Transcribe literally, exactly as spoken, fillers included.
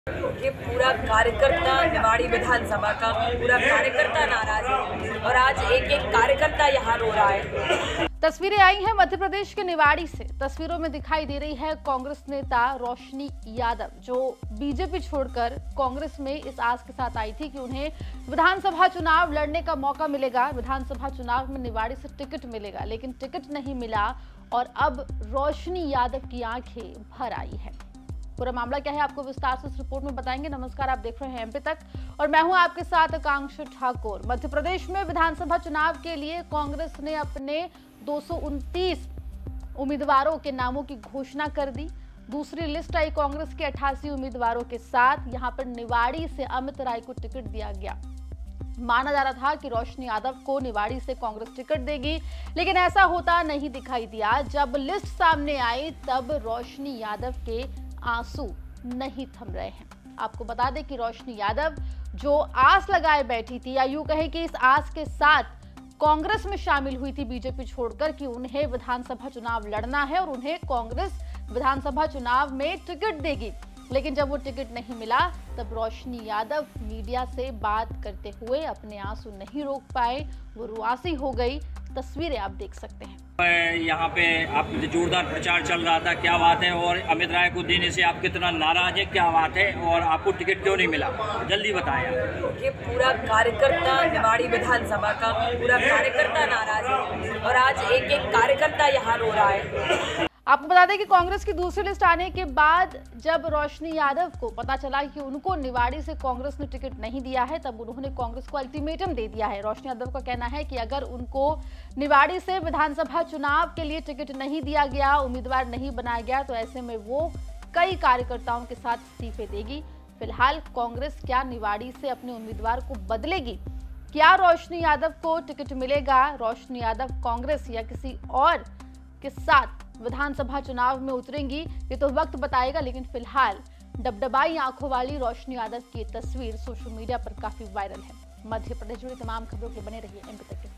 ये पूरा कार्यकर्ता निवाड़ी विधानसभा का पूरा कार्यकर्ता नाराज है और आज एक एक कार्यकर्ता यहाँ रो रहा है। तस्वीरें आई हैं मध्य प्रदेश के निवाड़ी से। तस्वीरों में दिखाई दे रही है कांग्रेस नेता रोशनी यादव, जो बीजेपी छोड़कर कांग्रेस में इस आस के साथ आई थी कि उन्हें विधानसभा चुनाव लड़ने का मौका मिलेगा, विधानसभा चुनाव में निवाड़ी से टिकट मिलेगा, लेकिन टिकट नहीं मिला और अब रोशनी यादव की आंखें भर आई है। पूरा मामला क्या है आपको विस्तार से इस रिपोर्ट में बताएंगे। नमस्कार, आप देख रहे हैं एमपी तक और मैं हूं आपके साथ आकांक्षा ठाकुर। मध्य प्रदेश में विधानसभा चुनाव के लिए कांग्रेस ने अपने दो सौ उनतीस उम्मीदवारों के नामों की घोषणा कर दी। दूसरी लिस्ट आई कांग्रेस के अट्ठासी उम्मीदवारों के साथ। यहां पर निवाड़ी से अमित राय को टिकट दिया गया। माना जा रहा था कि रोशनी यादव को निवाड़ी से कांग्रेस टिकट देगी, लेकिन ऐसा होता नहीं दिखाई दिया। जब लिस्ट सामने आई तब रोशनी यादव के आंसू नहीं थम रहे हैं। आपको बता दें कि रोशनी यादव जो आस लगाए बैठी थी, या यूं कहे कि इस आस के साथ कांग्रेस में शामिल हुई थी बीजेपी छोड़कर कि उन्हें विधानसभा चुनाव लड़ना है और उन्हें कांग्रेस विधानसभा चुनाव में टिकट देगी, लेकिन जब वो टिकट नहीं मिला तब रोशनी यादव मीडिया से बात करते हुए अपने आंसू नहीं रोक पाए। वो रुआसी हो गई। तस्वीरें आप देख सकते हैं। यहाँ पे आप जोरदार प्रचार चल रहा था, क्या बात है? और अमित राय को देने से आप कितना नाराज है, क्या बात है? और आपको टिकट क्यों नहीं मिला, जल्दी बताएं। ये पूरा कार्यकर्ता निवाड़ी विधानसभा का पूरा कार्यकर्ता नाराज है और आज एक एक कार्यकर्ता यहाँ रो रहा है। आपको बता दें कि कांग्रेस की दूसरी लिस्ट आने के बाद जब रोशनी यादव को पता चला कि उनको निवाड़ी से कांग्रेस ने टिकट नहीं दिया है, तब उन्होंने कांग्रेस को अल्टीमेटम दे दिया है। रोशनी यादव का कहना है कि अगर उनको निवाड़ी से विधानसभा चुनाव के लिए टिकट नहीं दिया गया, उम्मीदवार नहीं बनाया गया, तो ऐसे में वो कई कार्यकर्ताओं के साथ इस्तीफे देगी। फिलहाल कांग्रेस क्या निवाड़ी से अपने उम्मीदवार को बदलेगी? क्या रोशनी यादव को टिकट मिलेगा? रोशनी यादव कांग्रेस या किसी और के साथ विधानसभा चुनाव में उतरेंगी, ये तो वक्त बताएगा। लेकिन फिलहाल डबडबाई आंखों वाली रोशनी यादव की तस्वीर सोशल मीडिया पर काफी वायरल है। मध्य प्रदेश जुड़ी तमाम खबरों के बने रहिए एमपी तक।